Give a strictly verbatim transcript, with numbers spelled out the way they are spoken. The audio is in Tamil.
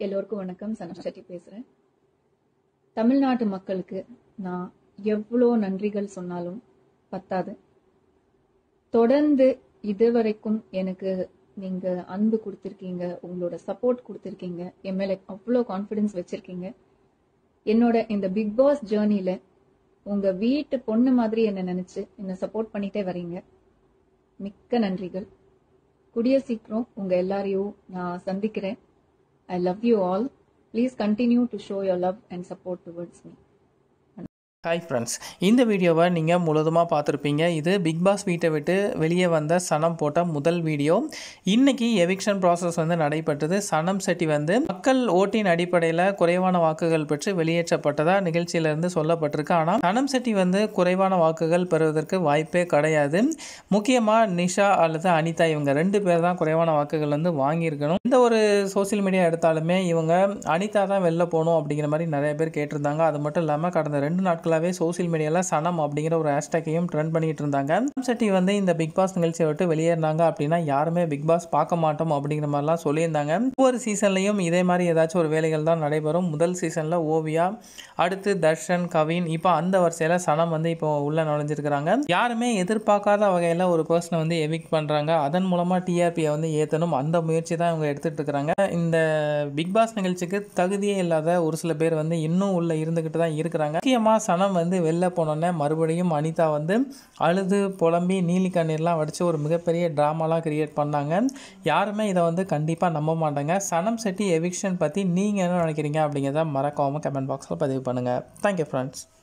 எல்லோருக்கும் வணக்கம். சனம் செட்டி பேசுறேன். தமிழ்நாட்டு மக்களுக்கு நான் எவ்வளோ நன்றிகள் சொன்னாலும் பத்தாது. தொடர்ந்து இதுவரைக்கும் எனக்கு நீங்க அன்பு கொடுத்திருக்கீங்க, உங்களோட சப்போர்ட் கொடுத்திருக்கீங்க, என் மேல அவ்வளோ கான்ஃபிடன்ஸ் வச்சிருக்கீங்க. என்னோட இந்த பிக் பாஸ் ஜேர்னில உங்க வீட்டு பொண்ணு மாதிரி என்ன நினைச்சு என்ன சப்போர்ட் பண்ணிட்டே வரீங்க. மிக்க நன்றிகள். கூடிய சீக்கிரம் உங்க எல்லாரையும் நான் சந்திக்கிறேன். I love you all. Please continue to show your love and support towards me. Hi friends, இந்த வீடியோவை நீங்கள் முழுவதுமாக பார்த்துருப்பீங்க. இது பிக் பாஸ் வீட்டை விட்டு வெளியே வந்த சனம் போட்ட முதல் வீடியோ. இன்றைக்கி எவிக்ஷன் ப்ராசஸ் வந்து நடைபெற்றது. சனம் செட்டி வந்து மக்கள் ஓட்டின் அடிப்படையில் குறைவான வாக்குகள் பெற்று வெளியேற்றப்பட்டதாக நிகழ்ச்சியிலேருந்து சொல்லப்பட்டிருக்கு. ஆனால் சனம் செட்டி வந்து குறைவான வாக்குகள் பெறுவதற்கு வாய்ப்பே கிடையாது. முக்கியமாக நிஷா அல்லது அனிதா இவங்க ரெண்டு பேர் தான் குறைவான வாக்குகள் வந்து வாங்கியிருக்கணும். எந்த ஒரு சோசியல் மீடியா எடுத்தாலுமே இவங்க அனிதா தான் வெளில போகணும் அப்படிங்கிற மாதிரி நிறைய பேர் கேட்டிருந்தாங்க. அது மட்டும் இல்லாமல் கடந்த ரெண்டு நாட்கள் சோசியல் மீடியால சனம் அப்படிங்கிற ஒரு ஹேஷ்டேக்கையும் ட்ரெண்ட் பண்ணிட்டு இருந்தாங்க. சனம் செட்டி வந்து இந்த பிக் பாஸ் நிகழ்ச்சியை விட்டு வெளியேறினாங்க அப்படின்னா யாருமே பிக் பாஸ் பார்க்க மாட்டோம் அப்படிங்கிற மாதிரிலாம் சொல்லியிருந்தாங்க. ஒவ்வொரு சீசன்லையும் இதே மாதிரி ஏதாச்சும் ஒரு வேலைகள் தான் நடைபெறும். முதல் சீசன்ல ஓவியா, அடுத்து தர்ஷன், கவின், இப்போ அந்த வரிசையில சனம் வந்து இப்போ உள்ள நுழைஞ்சிருக்கிறாங்க. யாருமே எதிர்பார்க்காத வகையில் ஒரு பர்சனை வந்து எவிக்ட் பண்றாங்க. அதன் மூலமா டிஆர்பியை வந்து ஏற்றணும், அந்த முயற்சி தான் இவங்க எடுத்துட்டு இருக்கிறாங்க. இந்த பிக் பாஸ் நிகழ்ச்சிக்கு தகுதியே இல்லாத ஒரு சில பேர் வந்து இன்னும் உள்ள இருந்துகிட்டு தான் இருக்கிறாங்க. முக்கியமா சனம் வந்து வெளில போனோன்னே மறுபடியும் அனிதா வந்து அழுது புலம்பி நீலி கண்ணீர்லாம் வடித்து ஒரு மிகப்பெரிய ட்ராமாலாம் கிரியேட் பண்ணாங்க. யாருமே இதை வந்து கண்டிப்பாக நம்ப மாட்டாங்க. சனம் செட்டி எவிக்ஷன் பற்றி நீங்கள் என்ன நினைக்கிறீங்க அப்படிங்கிறத மறக்காமல் கமெண்ட் பாக்ஸில் பதிவு பண்ணுங்கள். Thank you friends.